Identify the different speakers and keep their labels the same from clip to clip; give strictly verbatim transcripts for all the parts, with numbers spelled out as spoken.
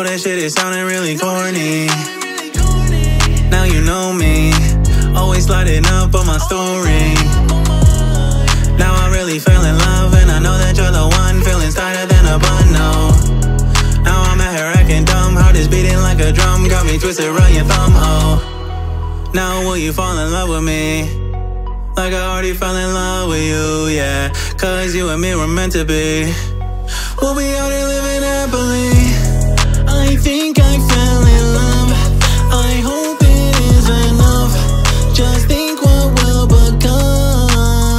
Speaker 1: know that shit is sounding really corny. Now you know me, always sliding up on my story. Now I really fell in love, and I know that you're the one. Feelings tighter than a bun, no. Now I'm out here acting dumb, heart is beating like a drum. Got me twisted around your thumb, oh. Now will you fall in love with me? Like I already fell in love with you, yeah. Cause you and me were meant to be. We'll be out here living happily. I think I fell in love, I hope it is enough. Just think what will become.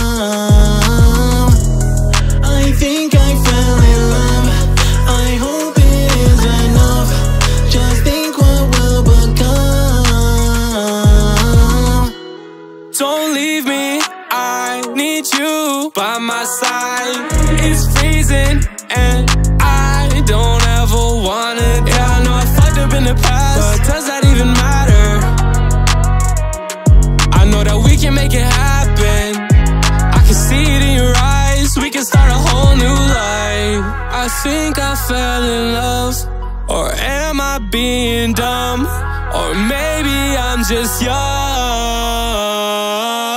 Speaker 1: I think I fell in love, I hope it is enough. Just think what will become.
Speaker 2: Don't leave me, I need you by my side. It's freezing and I don't ever want it. Yeah, I know I fucked up in the past, but does that even matter? I know that we can make it happen. I can see it in your eyes, we can start a whole new life. I think I fell in love, or am I being dumb? Or maybe I'm just young.